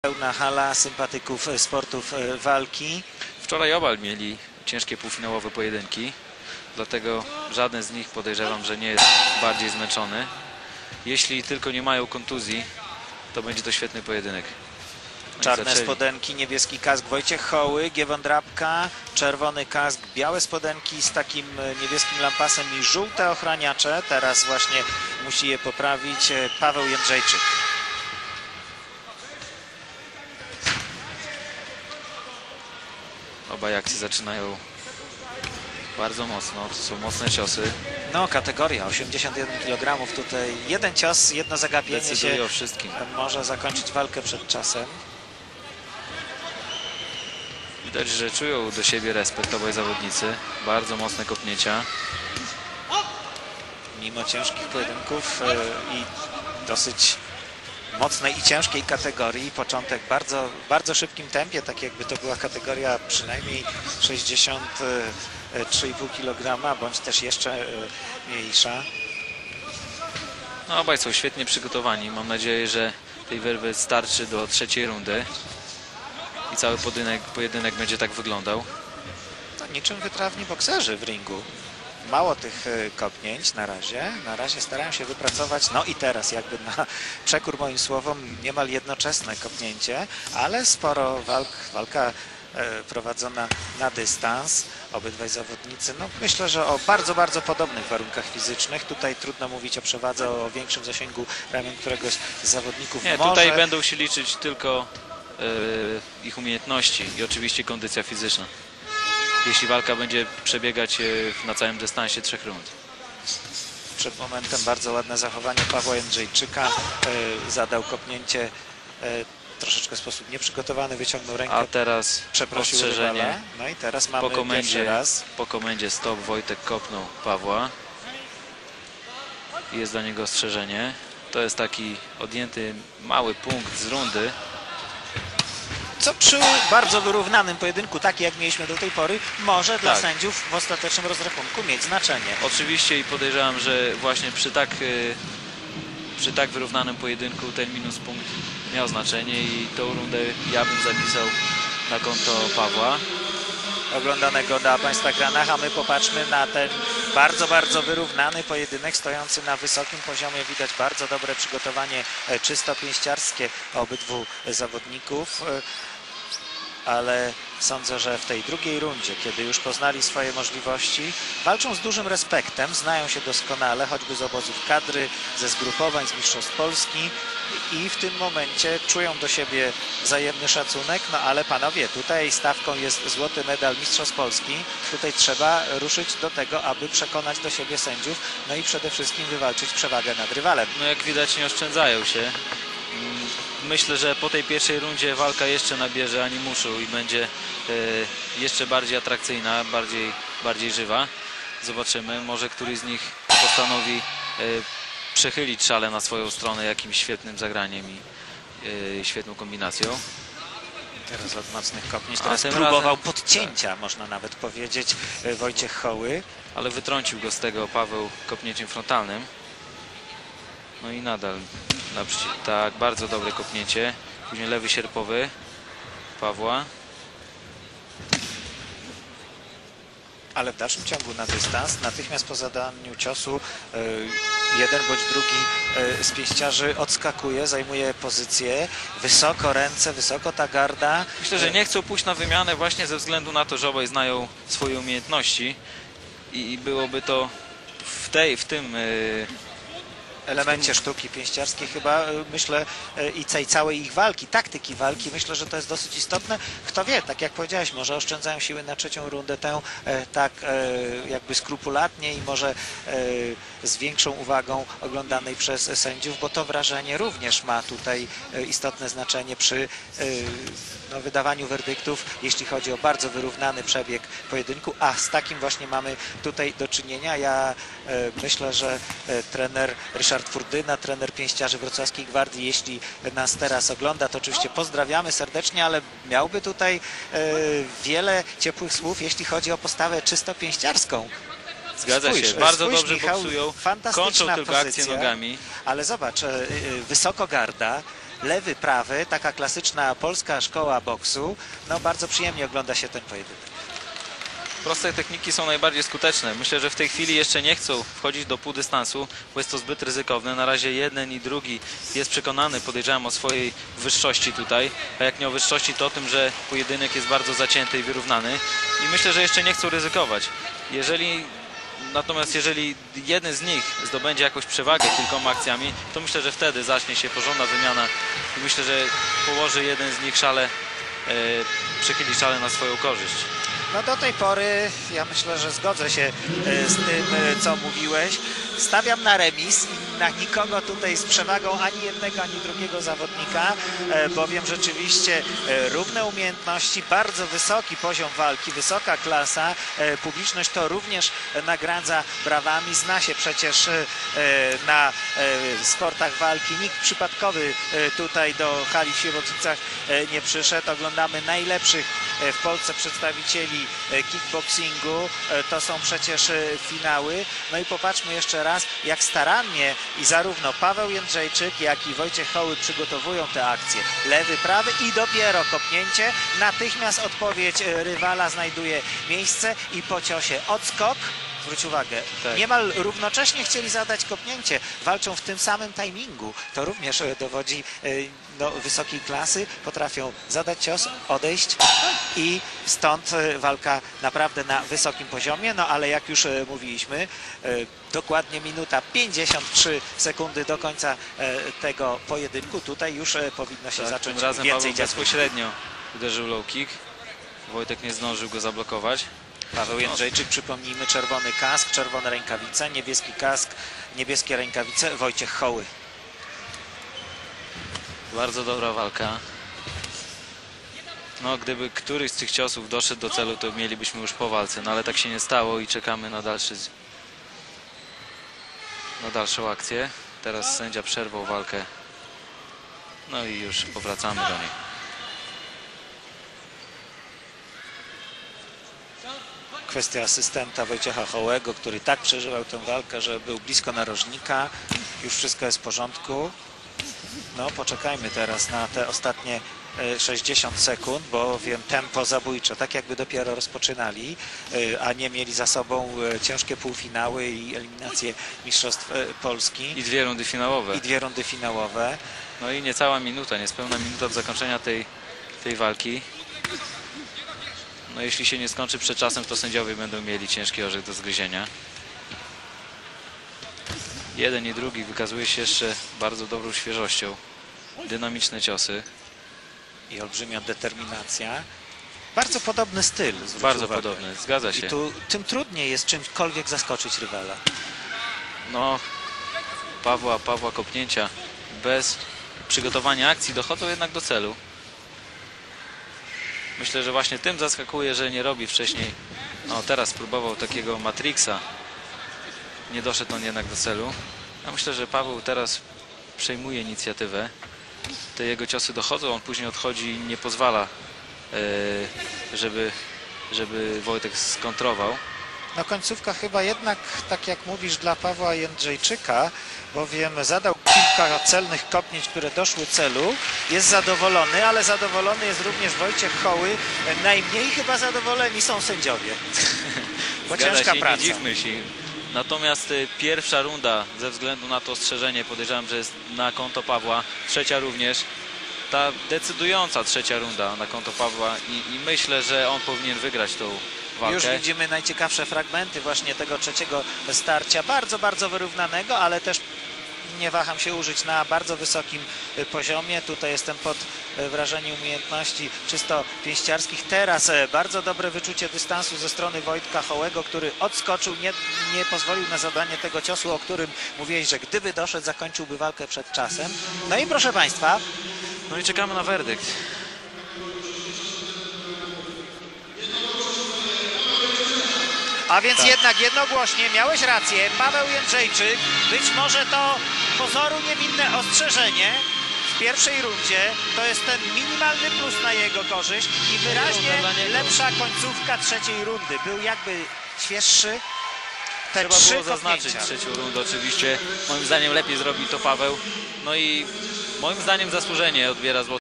Pełna hala sympatyków sportów walki. Wczoraj obaj mieli ciężkie półfinałowe pojedynki, dlatego żaden z nich, podejrzewam, że nie jest bardziej zmęczony. Jeśli tylko nie mają kontuzji, to będzie to świetny pojedynek. Czarne spodenki, niebieski kask Wojciech Hoły, Giewon Drabka, czerwony kask, białe spodenki z takim niebieskim lampasem i żółte ochraniacze. Teraz właśnie musi je poprawić Paweł Jędrzejczyk. Obaj akcje zaczynają bardzo mocno, to są mocne ciosy. No, kategoria 81 kg, tutaj jeden cios, jedno zagapienie się o wszystkim. Może zakończyć walkę przed czasem. Widać, że czują do siebie respekt obaj zawodnicy, bardzo mocne kopnięcia. Mimo ciężkich pojedynków i dosyć mocnej i ciężkiej kategorii, początek w bardzo szybkim tempie, tak jakby to była kategoria przynajmniej 63,5 kg, bądź też jeszcze mniejsza. No, obaj są świetnie przygotowani. Mam nadzieję, że tej werwy starczy do trzeciej rundy i cały pojedynek będzie tak wyglądał. To niczym wytrawni bokserzy w ringu. Mało tych kopnięć na razie. Na razie starają się wypracować, no i teraz jakby na przekór moim słowom niemal jednoczesne kopnięcie, ale sporo walka prowadzona na dystans. Obydwaj zawodnicy, no myślę, że o bardzo podobnych warunkach fizycznych. Tutaj trudno mówić o przewadze, o większym zasięgu ramion któregoś z zawodników. Nie, tutaj będą się liczyć tylko ich umiejętności i oczywiście kondycja fizyczna. Jeśli walka będzie przebiegać na całym dystansie 3 rund. Przed momentem bardzo ładne zachowanie Pawła Jędrzejczyka. Zadał kopnięcie troszeczkę w sposób nieprzygotowany, wyciągnął rękę. A teraz przeprosił ostrzeżenie. Rywala. No i teraz mamy pierwszy raz. Po komendzie stop Wojtek kopnął Pawła. I jest dla niego ostrzeżenie. To jest taki odjęty mały punkt z rundy. Co przy bardzo wyrównanym pojedynku, taki jak mieliśmy do tej pory, może dla sędziów w ostatecznym rozrachunku mieć znaczenie. Oczywiście i podejrzewam, że właśnie przy tak wyrównanym pojedynku ten minus punkt miał znaczenie i tą rundę ja bym zapisał na konto Pawła. Oglądanego na Państwa ekranach, a my popatrzmy na ten bardzo wyrównany pojedynek stojący na wysokim poziomie. Widać bardzo dobre przygotowanie czysto pięściarskie obydwu zawodników, ale sądzę, że w tej drugiej rundzie, kiedy już poznali swoje możliwości, walczą z dużym respektem, znają się doskonale, choćby z obozów kadry, ze zgrupowań, z mistrzostw Polski i w tym momencie czują do siebie wzajemny szacunek, no ale panowie, tutaj stawką jest złoty medal mistrzostw Polski, tutaj trzeba ruszyć do tego, aby przekonać do siebie sędziów, no i przede wszystkim wywalczyć przewagę nad rywalem. No jak widać nie oszczędzają się. Myślę, że po tej pierwszej rundzie walka jeszcze nabierze animuszu i będzie jeszcze bardziej atrakcyjna, bardziej żywa. Zobaczymy, może któryś z nich postanowi przechylić szale na swoją stronę jakimś świetnym zagraniem i świetną kombinacją. Teraz od mocnych kopnięć, teraz próbował podcięcia, można nawet powiedzieć, Wojciech Hoły. Ale wytrącił go z tego Paweł kopnięciem frontalnym. No i nadal, tak, bardzo dobre kopnięcie. Później lewy sierpowy Pawła. Ale w dalszym ciągu na dystans, natychmiast po zadaniu ciosu jeden bądź drugi z pięściarzy odskakuje, zajmuje pozycję, wysoko ręce, wysoko ta garda. Myślę, że nie chcą pójść na wymianę właśnie ze względu na to, że obaj znają swoje umiejętności i byłoby to w tym elemencie sztuki pięściarskiej chyba, myślę, i tej całej ich walki, taktyki walki, myślę, że to jest dosyć istotne. Kto wie, tak jak powiedziałeś, może oszczędzają siły na trzecią rundę, tę tak jakby skrupulatnie i może z większą uwagą oglądanej przez sędziów, bo to wrażenie również ma tutaj istotne znaczenie przy wydawaniu werdyktów, jeśli chodzi o bardzo wyrównany przebieg pojedynku, a z takim właśnie mamy tutaj do czynienia. Ja myślę, że trener Ryszard Furdyna, trener pięściarzy Wrocławskiej Gwardii, jeśli nas teraz ogląda, to oczywiście pozdrawiamy serdecznie, ale miałby tutaj wiele ciepłych słów, jeśli chodzi o postawę czysto pięściarską. Zgadza się, bardzo dobrze Michał, boksują, fantastyczna kończą tylko pozycja, akcję nogami. Ale zobacz, wysoko garda, lewy, prawy, taka klasyczna polska szkoła boksu. No bardzo przyjemnie ogląda się ten pojedynek. Proste techniki są najbardziej skuteczne. Myślę, że w tej chwili jeszcze nie chcą wchodzić do półdystansu, bo jest to zbyt ryzykowne. Na razie jeden i drugi jest przekonany, podejrzewam, o swojej wyższości tutaj. A jak nie o wyższości, to o tym, że pojedynek jest bardzo zacięty i wyrównany. I myślę, że jeszcze nie chcą ryzykować. Natomiast jeżeli jeden z nich zdobędzie jakąś przewagę kilkoma akcjami, to myślę, że wtedy zacznie się porządna wymiana i myślę, że położy jeden z nich szale, przechyli szale na swoją korzyść. No do tej pory ja myślę, że zgodzę się z tym, co mówiłeś. Stawiam na remis i na nikogo tutaj z przewagą ani jednego, ani drugiego zawodnika, bowiem rzeczywiście równe umiejętności, bardzo wysoki poziom walki, wysoka klasa. Publiczność to również nagradza brawami. Zna się przecież na sportach walki. Nikt przypadkowy tutaj do hali w Świebodzicach nie przyszedł. Oglądamy najlepszych w Polsce przedstawicieli kickboxingu. To są przecież finały. No i popatrzmy jeszcze raz, jak starannie i zarówno Paweł Jędrzejczyk, jak i Wojciech Hoły przygotowują te akcje. Lewy, prawy i dopiero kopnięcie. Natychmiast odpowiedź rywala znajduje miejsce i po ciosie odskok. Zwróć uwagę, tak. Niemal równocześnie chcieli zadać kopnięcie. Walczą w tym samym timingu. To również dowodzi wysokiej klasy. Potrafią zadać cios, odejść i stąd walka naprawdę na wysokim poziomie. No ale jak już mówiliśmy, dokładnie minuta 53 sekundy do końca tego pojedynku. Tutaj już powinno się zacząć tym razem więcej Paweł dziać. bezpośrednio uderzył low kick. Wojtek nie zdążył go zablokować. Paweł Jędrzejczyk, przypomnijmy, czerwony kask, czerwone rękawice, niebieski kask, niebieskie rękawice, Wojciech Hoły. Bardzo dobra walka. No, gdyby któryś z tych ciosów doszedł do celu, to mielibyśmy już po walce, no ale tak się nie stało i czekamy na dalszą akcję. Teraz sędzia przerwał walkę. No i już powracamy do niej. Kwestia asystenta Wojciecha Hołego, który tak przeżywał tę walkę, że był blisko narożnika. Już wszystko jest w porządku. No, poczekajmy teraz na te ostatnie 60 sekund, bowiem tempo zabójcze, tak jakby dopiero rozpoczynali, a nie mieli za sobą ciężkie półfinały i eliminację Mistrzostw Polski. I dwie rundy finałowe. I dwie rundy finałowe. No i niecała minuta, niespełna minuta od zakończenia tej walki. No jeśli się nie skończy przed czasem, to sędziowie będą mieli ciężki orzech do zgryzienia. Jeden i drugi wykazuje się jeszcze bardzo dobrą świeżością. Dynamiczne ciosy. I olbrzymia determinacja. Bardzo podobny styl. Bardzo podobny, zgadza się. I tu tym trudniej jest czymkolwiek zaskoczyć rywala. No, Pawła kopnięcia bez przygotowania akcji dochodzą jednak do celu. Myślę, że właśnie tym zaskakuje, że nie robi wcześniej. No, teraz spróbował takiego Matrixa. Nie doszedł on jednak do celu. Ja myślę, że Paweł teraz przejmuje inicjatywę. Te jego ciosy dochodzą, on później odchodzi i nie pozwala, żeby Wojtek skontrował. No końcówka chyba jednak, tak jak mówisz, dla Pawła Jędrzejczyka, bowiem zadał kilka celnych kopnięć, które doszły celu. Jest zadowolony, ale zadowolony jest również Wojciech Hoły. Najmniej chyba zadowoleni są sędziowie. Bo ciężka praca. Nie dziwmy się. Natomiast pierwsza runda, ze względu na to ostrzeżenie, podejrzewam, że jest na konto Pawła. Trzecia również. Ta decydująca trzecia runda na konto Pawła i myślę, że on powinien wygrać tą walkę. Już widzimy najciekawsze fragmenty właśnie tego trzeciego starcia. Bardzo, bardzo wyrównanego, ale też nie waham się użyć na bardzo wysokim poziomie. Tutaj jestem pod wrażeniem umiejętności czysto pięściarskich. Teraz bardzo dobre wyczucie dystansu ze strony Wojtka Hołego, który odskoczył, nie pozwolił na zadanie tego ciosu, o którym mówiłeś, że gdyby doszedł, zakończyłby walkę przed czasem. No i proszę Państwa. No i czekamy na werdykt. A więc jednak jednogłośnie miałeś rację, Paweł Jędrzejczyk, być może to pozoru niewinne ostrzeżenie w pierwszej rundzie, to jest ten minimalny plus na jego korzyść i wyraźnie lepsza końcówka trzeciej rundy. Był jakby świeższy. Te Trzeba było zaznaczyć trzecią rundę oczywiście. Moim zdaniem lepiej zrobił to Paweł. No i Moim zdaniem zasłużenie odbiera złoty